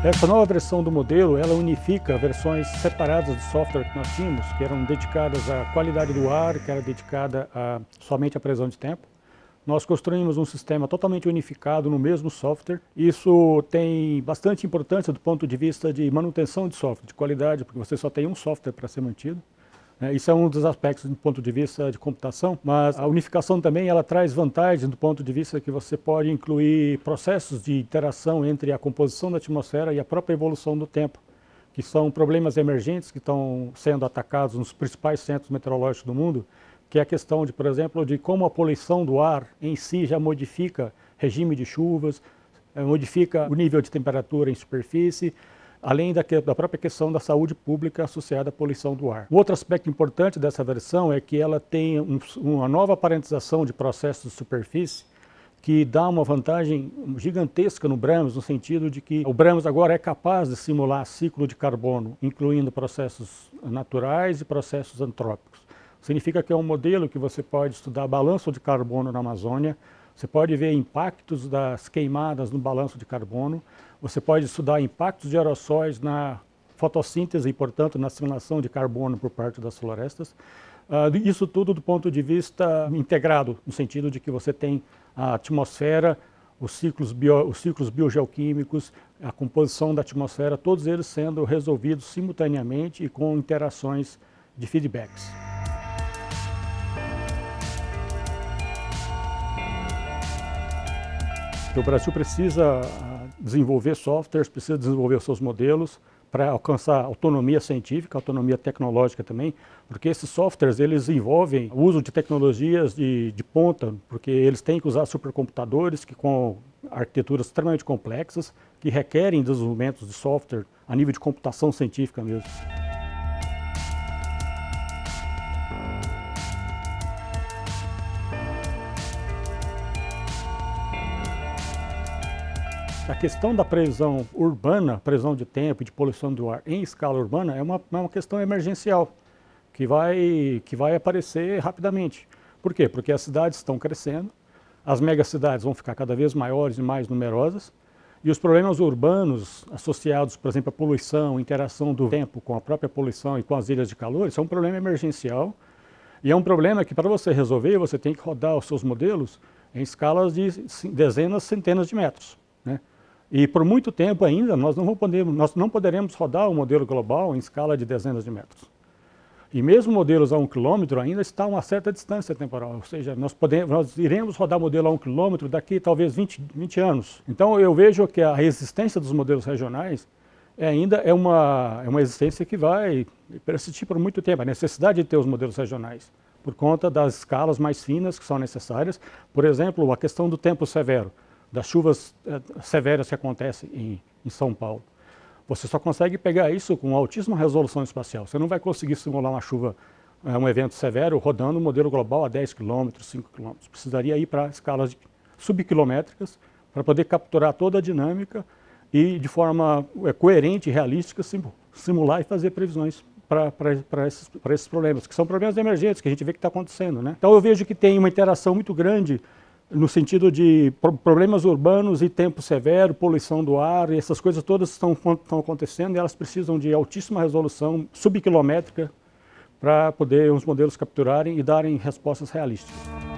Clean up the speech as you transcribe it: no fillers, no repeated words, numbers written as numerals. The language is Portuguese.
Essa nova versão do modelo, ela unifica versões separadas de software que nós tínhamos, que eram dedicadas à qualidade do ar, que era dedicada somente à previsão de tempo. Nós construímos um sistema totalmente unificado no mesmo software. Isso tem bastante importância do ponto de vista de manutenção de software, de qualidade, porque você só tem um software para ser mantido. Isso é um dos aspectos do ponto de vista de computação, mas a unificação também ela traz vantagens do ponto de vista que você pode incluir processos de interação entre a composição da atmosfera e a própria evolução do tempo, que são problemas emergentes que estão sendo atacados nos principais centros meteorológicos do mundo, que é a questão, por exemplo, de como a poluição do ar em si já modifica regime de chuvas, modifica o nível de temperatura em superfície, além da própria questão da saúde pública associada à poluição do ar. O outro aspecto importante dessa versão é que ela tem uma nova parentização de processos de superfície que dá uma vantagem gigantesca no Brahms, no sentido de que o Brahms agora é capaz de simular ciclo de carbono, incluindo processos naturais e processos antrópicos. Significa que é um modelo que você pode estudar balanço de carbono na Amazônia, você pode ver impactos das queimadas no balanço de carbono, você pode estudar impactos de aerossóis na fotossíntese e, portanto, na assimilação de carbono por parte das florestas. Isso tudo do ponto de vista integrado, no sentido de que você tem a atmosfera, os ciclos biogeoquímicos, a composição da atmosfera, todos eles sendo resolvidos simultaneamente e com interações de feedbacks. O Brasil precisa desenvolver softwares, precisa desenvolver os seus modelos para alcançar autonomia científica, autonomia tecnológica também, porque esses softwares eles envolvem o uso de tecnologias de ponta, porque eles têm que usar supercomputadores com arquiteturas extremamente complexas, que requerem desenvolvimentos de software a nível de computação científica mesmo. A questão da previsão urbana, previsão de tempo e de poluição do ar em escala urbana é uma questão emergencial, que vai aparecer rapidamente. Por quê? Porque as cidades estão crescendo, as megacidades vão ficar cada vez maiores e mais numerosas, e os problemas urbanos associados, por exemplo, à poluição, interação do tempo com a própria poluição e com as ilhas de calor, isso é um problema emergencial, e é um problema que para você resolver, você tem que rodar os seus modelos em escalas de dezenas, centenas de metros, né? E por muito tempo ainda nós não poderemos rodar o modelo global em escala de dezenas de metros. E mesmo modelos a 1 km ainda estão a uma certa distância temporal, ou seja, nós iremos rodar modelo a 1 km daqui talvez 20 anos. Então eu vejo que a existência dos modelos regionais ainda é uma existência que vai persistir por muito tempo, a necessidade de ter os modelos regionais, por conta das escalas mais finas que são necessárias. Por exemplo, a questão do tempo severo, das chuvas severas que acontecem em São Paulo. Você só consegue pegar isso com altíssima resolução espacial. Você não vai conseguir simular uma chuva, um evento severo, rodando um modelo global a 10 km, 5 km. Precisaria ir para escalas subquilométricas para poder capturar toda a dinâmica e, de forma coerente e realística, simular e fazer previsões para esses problemas, que são problemas emergentes que a gente vê que está acontecendo, né? Então eu vejo que tem uma interação muito grande no sentido de problemas urbanos e tempo severo, poluição do ar, e essas coisas todas estão acontecendo e elas precisam de altíssima resolução subquilométrica para poder os modelos capturarem e darem respostas realísticas.